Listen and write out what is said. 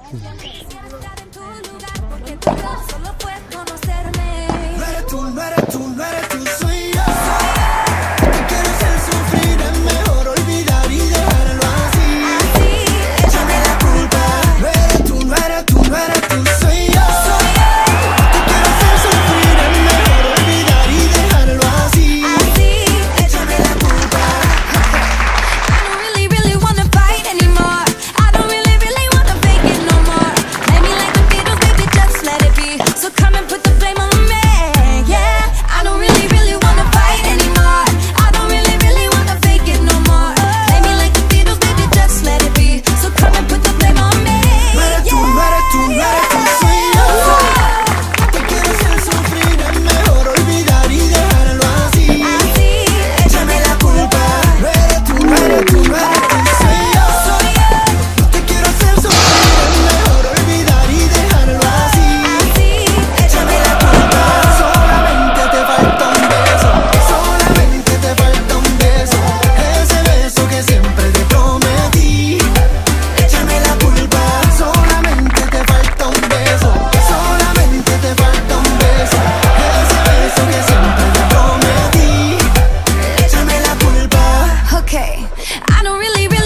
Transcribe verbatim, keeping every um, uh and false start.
No eres tú, no eres tú, no eres tú, soy yo. Te quiero hacer sufrir, es mejor olvidar y dejarlo así. Échame la culpa. No eres tú, no eres tú, no eres tú, soy yo. Te quiero hacer sufrir, es mejor olvidar y dejarlo así. Échame la culpa. I don't really, really wanna fight anymore. I don't really, really wanna fake it no more. Play me like the Beatles, baby, just let it be. So come and put the blame on me, yeah. I don't really, really wanna fight anymore. I don't really, really wanna fake it no more. Play me like the Beatles, baby, just let it be. So come and put the blame on me, No eres tú, no eres tú, no eres tú, soy yo. Te quiero hacer sufrir, es mejor olvidar y dejarlo así. Échame la culpa. No eres tú, no eres tú, no eres tú, soy yo. Te quiero hacer sufrir, es mejor olvidar y dejarlo así. Échame la culpa. Solamente te falta un beso. Solamente te falta un beso. Ese beso que siempre te prometí. Échame la culpa. Solamente te falta un beso. Solamente te falta un beso. Ese beso que siempre te prometí. Échame la culpa. Okay, I don't really, really